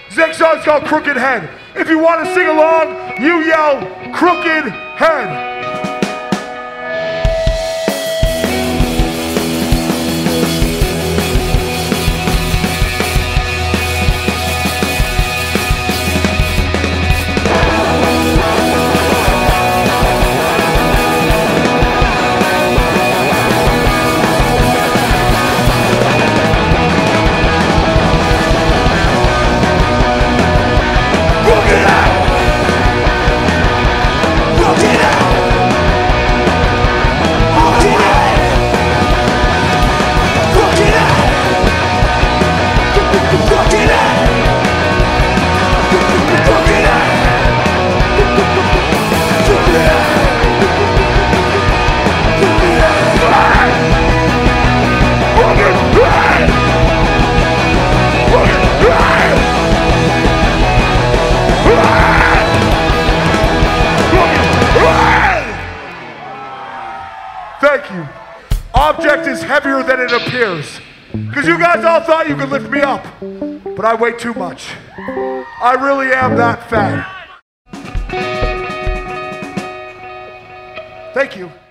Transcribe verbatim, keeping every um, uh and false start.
This next song is called Crooked Head. If you want to sing along, you yell Crooked Head. Thank you. Object is heavier than it appears. Because you guys all thought you could lift me up. But I weigh too much. I really am that fat. Thank you.